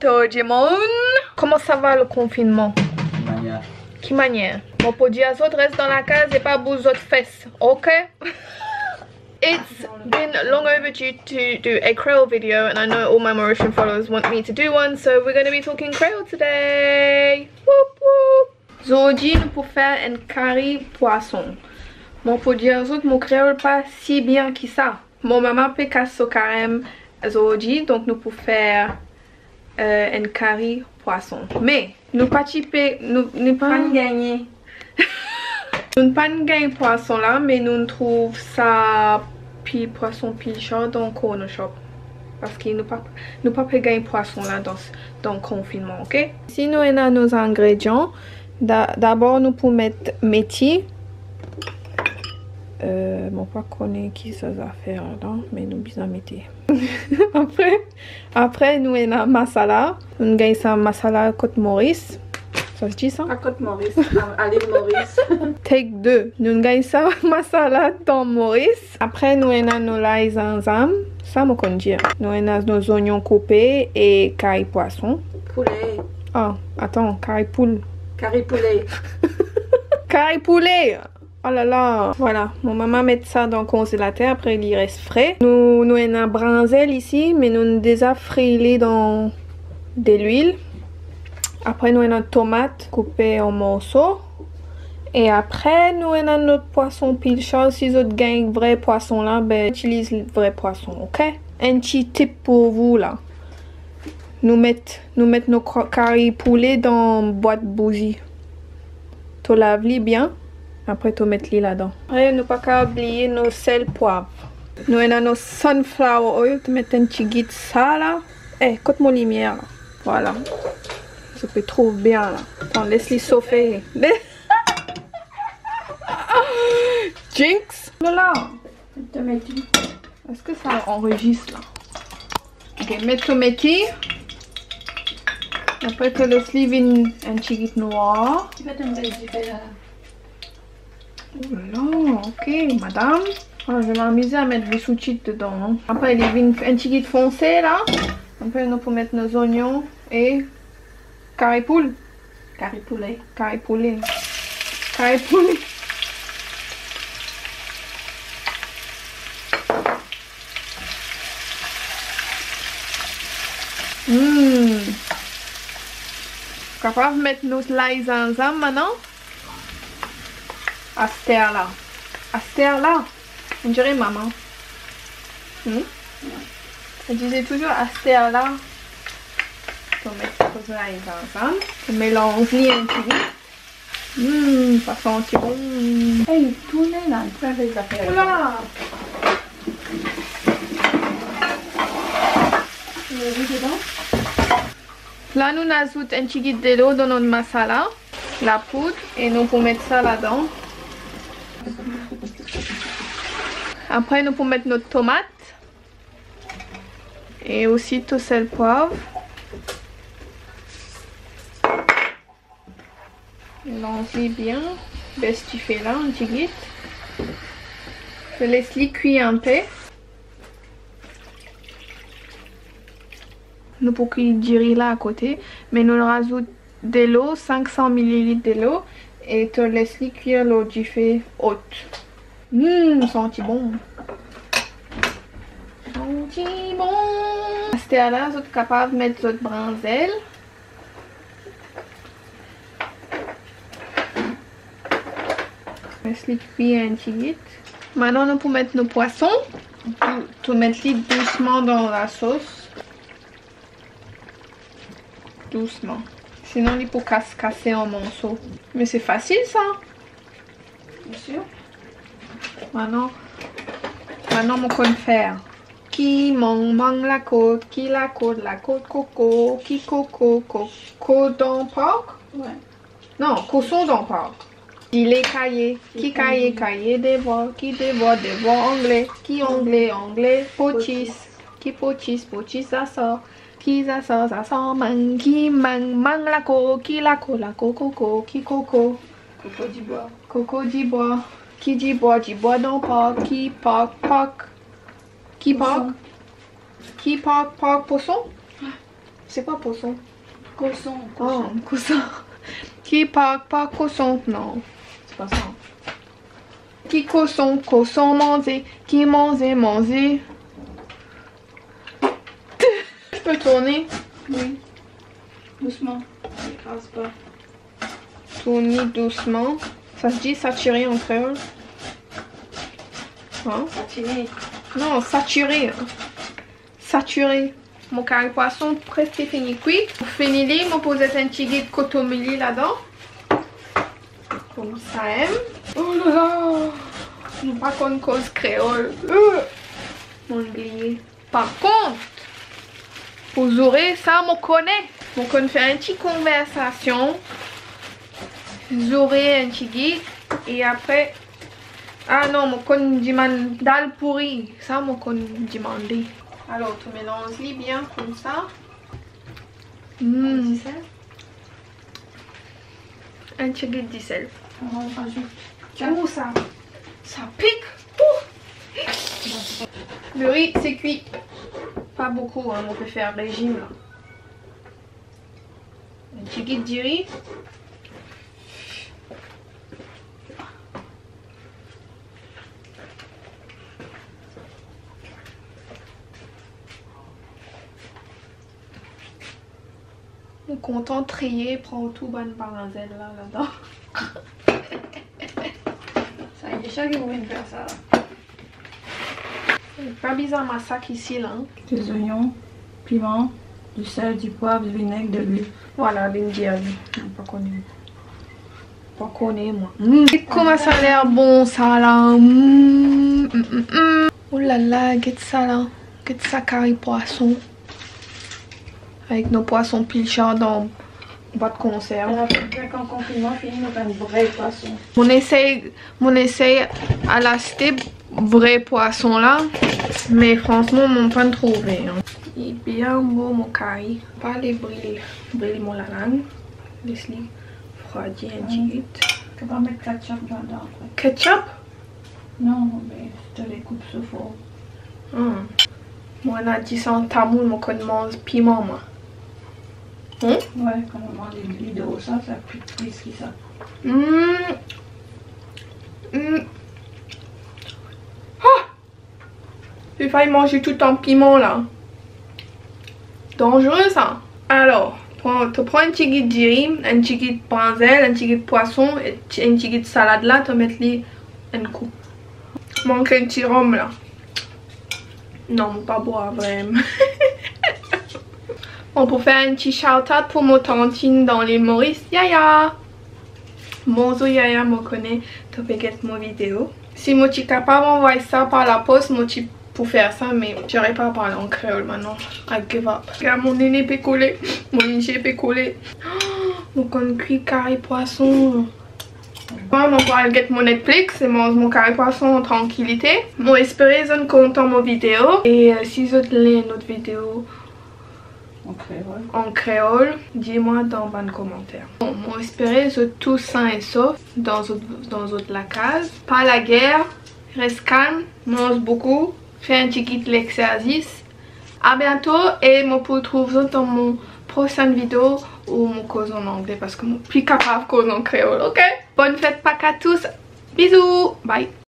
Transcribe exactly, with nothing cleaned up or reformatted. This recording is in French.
Oggi mon. Comment ça va le confinement? Manière. Qui manière? Bon, pour dire aux autres, reste dans la case et pas bouge autres fesses, ok? It's been long overdue to do a Creole video, and I know all my Mauritian followers want me to do one, so we're going to be talking Creole today. Whoop whoop. Aujourd'hui, nous pour faire un curry poisson. Bon, pour dire aux autres, mon créole pas si bien que ça. Mon maman peut casser au carême aujourd'hui, donc nous pour faire euh, un curry poisson. Mais nous pas typer, nous ne pas gagner. Nous ne pas gagner poisson là, mais nous trouvons ça puis poisson puis chaud dans le corner shop. Parce que nous pas nous pas gagner poisson là dans dans le confinement, ok? Si nous avons nos ingrédients, d'abord nous pouvons mettre métier. Euh, bon, pas connaître qui ça va faire là, mais nous bien mettre. après, après nous avons masala. Nous avons ça masala Côte Maurice. Ça se dit ça? À Côte Maurice, à l'île Maurice. Take deux. Nous avons ça masala dans Maurice. Après nous avons nos laïs zanzam. Ça me connaît dire. Nous avons nos oignons coupés et caille poisson. Poulet. Ah, attends, caille poule. Curry poulet. Caille poulet. Oh là là, voilà, mon maman met ça dans le congélateur, après il y reste frais. Nous, nous avons un brinzel ici, mais nous déjà frilé dans de l'huile. Après nous avons une tomate coupée en morceaux. Et après nous avons notre poisson pile chaud. Si vous avez un vrai poisson là, ben utilise le vrai poisson, ok? Un petit tip pour vous là. Nous mettons nous mettons nos curry poulet dans une boîte bougie. Tu laves bien. Après, tu mets les là-dedans. Après, nous pas qu'à oublier nos sel poivre. Nous avons nos sunflower oil. Tu mets un petit guide ça là. Eh, hey, côte mon lumière là. Voilà. Ça peut trop bien là. Attends, laisse-les chauffer. Jinx. Voilà. Est-ce que ça enregistre là? Ok, mets ton métier. Après, tu laisses les un petit guide noir. Tu vas tomber du fait là. Oh là, ok, madame. Ah, je vais m'amuser à mettre des sous-titres dedans. Hein. Après, il y a un petit guide foncé là. Après, nous pouvons mettre nos oignons et curry poule. Curry poulet. Curry poulet. Curry poulet. Hum. Capable de mettre nos laïs ensemble maintenant. À cette là. À cette là. On dirait maman. Hmm? Elle disait toujours à cette là. On met toutes les laïs ensemble. On mélange les un petit peu. Hum, ça sent bon. Hey, tournez là, tu vas les affaires. Oula! Là, nous ajoutons un petit de l'eau dans notre masala, la poudre, et nous pouvons mettre ça là-dedans. Après, nous pouvons mettre notre tomate et aussi tout sel poivre. Mélange-les bien. Baisse tu fais là, un petit guide. Je laisse-les cuire un peu. Nous pouvons qu'il dure là à côté, mais nous rajoutons de l'eau, cinq cents millilitres de l'eau, et tu laisses cuire l'eau du fait haute. Hum, senti bon. Senti bon. C'est là, vous êtes capable de mettre votre brinzel. Laisse-les cuire un petit peu. Maintenant, nous pouvons mettre nos poissons. Tout mettre-les doucement dans la sauce. Doucement. Sinon, il peut casser en morceaux. Mais c'est facile ça. Bien sûr. Maintenant, maintenant, on peut faire. Qui mange, mange la côte, qui la côte, la côte coco, qui coco, coco dans porc. Ouais. Non, cochon dans porc. Il est caillé, qui caillé, caillé dévore, qui dévore, dévore anglais, qui anglais, anglais, pochis, qui pochis, pochis ça sort. Qui ça sort, ça sort, mang, qui mang, mang la co, qui la co, la co, coco, qui coco. Coco du bois. Coco du bois. Qui dit bois, dit bois dans porc, qui porc, porc. Qui porc. Qui porc, porc, poisson. C'est quoi poisson? Cochon. Oh, cousson. Qui parle pas cochon? Non, c'est pas ça. Qui cochon, cochon manger, qui manger, manger. Je peux tourner? Oui. Doucement. Écrase pas. Tourner doucement. Ça se dit saturer en créole? Hein? Saturé. Non, saturé. Saturé. Mon carré poisson presque fini cuit. Pour finir, je vais poser un petit guide cotomili là-dedans. Comme ça aime. Oh là là. Je ne sais pas qu'on cause créole. Euh. Mon oublié. Par contre, vous aurez ça, je connais. Je connais faire une petite conversation. Vous aurez un petit guide. Et après... Ah non, je connais demande dalle pourri. Ça, je connais demander. Alors, tu mélanges bien comme ça. Mmh. Un petit guide de sel. On rajoute. Oh, ça, ça pique. Ouh. Le riz, c'est cuit. Pas beaucoup, hein, on peut faire régime là. Un petit guide de riz. On content trier, prend tout bonne parenzel là, là-dedans. Ça y est, chaque jour, on faire ça. Là. C'est pas bizarre ma sac ici là. Hein. Des oignons, piment, du sel, du poivre, du vinaigre, de l'huile. Voilà, l'indienne. Pas connu. Pas connu moi. Mmh. Comment ça a l'air bon ça là. Mmh, mmh, mmh. Oh là là, get ça là. Get ça carré poisson. Avec nos poissons pilchants dans boîte de conserve. Avec un confinement, fini avec un vrai poisson. On essaye, on essaye à l'acheter vrai poisson là, mais franchement, on n'a pas trouvé. Hein. Il est bien beau mon carré. Pas les briller, briller mon la langue. Laisse-les refroidir un petit peu. Tu peux mettre ketchup dedans après. Ketchup? Non, mais je te les coupe ce fort. Hum. Moi, on a dit ça en tamoul, moi, qu'on mange piment, moi. Hum? Ouais, quand on mange des vidéos, ça, ça pique plus que ça. Hum. Hum. Ah! J'ai failli manger tout en piment, là. Dangereux, ça. Alors, tu prends un petit guide de riz, un petit guide de panzel, un petit guide de poisson, et un petit guide de salade, là, tu mets les un coup. Manque un petit rhum, là. Non, pas boire vraiment. Bon, pour faire un petit shout-out pour mon tantine dans l'île Maurice, Yaya. Bonjour Yaya, me connaît, tu peux regarder mon vidéo. Si je suis capable d'envoyer ça par la poste, je suis pour faire ça, mais j'aurais pas à parler en créole maintenant. I give up. Regarde, mon nez peut coller, mon nez peut coller. Oh, mon cuit carré poisson. Moi, je vais regarder mon Netflix et manger mon carré poisson en tranquillité. Moi, j'espère que vous êtes content de ma vidéo. Et euh, si vous avez une autre vidéo en créole, en créole dis-moi dans les commentaires. Bon, moi, j'espère que vous êtes tous sains et saufs dans votre, dans votre la case. Pas la guerre, reste calme, mange beaucoup, fais un petit guide l'exercice. A bientôt et moi, pour retrouver dans mon prochaine vidéo ou mon cause en anglais parce que je suis plus capable de cause en créole, ok? Bonne fête Pâques à tous, bisous, bye.